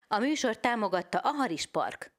A műsort támogatta a Haris Park.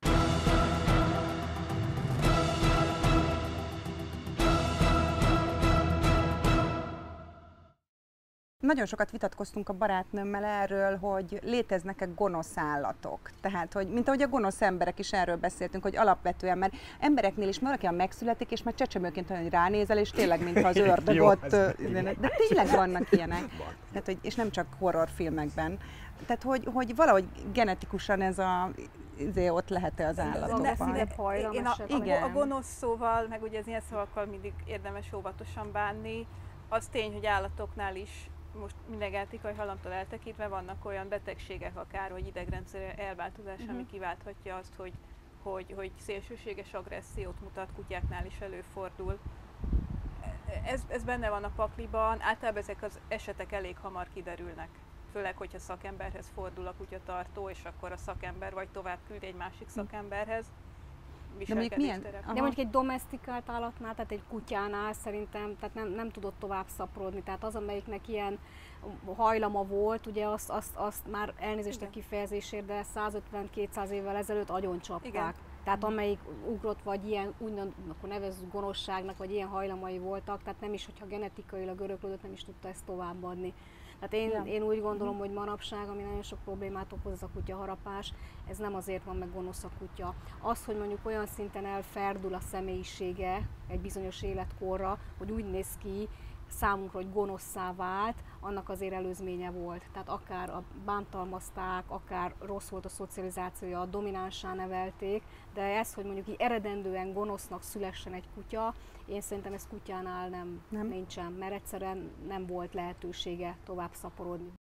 Nagyon sokat vitatkoztunk a barátnőmmel erről, hogy léteznek-e gonosz állatok. Tehát, hogy mint ahogy a gonosz emberek is erről beszéltünk, hogy alapvetően, mert embereknél is valaki megszületik, és már csecsemőként olyan, hogy ránézel, és tényleg, mintha az ördög ott. De tényleg vannak ilyenek. Tehát, hogy, és nem csak horrorfilmekben. Tehát, hogy valahogy genetikusan ez ott lehet-e az állatokban. A gonosz szóval, meg ugye az ilyen szavakkal mindig érdemes óvatosan bánni. Az tény, hogy állatoknál is most minden genetikai halamtól eltekintve vannak olyan betegségek akár, vagy idegrendszer elváltozás, ami kiválthatja azt, hogy szélsőséges agressziót mutat, kutyáknál is előfordul. Ez benne van a pakliban, általában ezek az esetek elég hamar kiderülnek. Főleg, hogyha szakemberhez fordul a kutyatartó, és akkor a szakember vagy tovább küld egy másik szakemberhez. De mondjuk egy domesztikált állatnál, tehát egy kutyánál szerintem tehát nem tudott tovább szaporodni. Tehát az, amelyiknek ilyen hajlama volt, ugye azt már elnézést a kifejezésért, de 150-200 évvel ezelőtt agyoncsapták. Igen. Tehát amelyik ugrott, vagy ilyen, akkor nevezzük gonoszságnak, vagy ilyen hajlamai voltak, tehát nem is, hogyha genetikailag öröklődött, nem is tudta ezt továbbadni. Tehát én úgy gondolom, hogy manapság, ami nagyon sok problémát okoz, ez a kutyaharapás, ez nem azért van meg gonosz a kutya. Az, hogy mondjuk olyan szinten elferdül a személyisége egy bizonyos életkorra, hogy úgy néz ki számunkra, hogy gonoszszá vált, annak azért előzménye volt. Tehát akár bántalmazták, akár rossz volt a szocializációja, dominánsá nevelték, de ez, hogy mondjuk így eredendően gonosznak szülessen egy kutya, én szerintem ez kutyánál nem nincsen, mert egyszerűen nem volt lehetősége tovább szaporodni.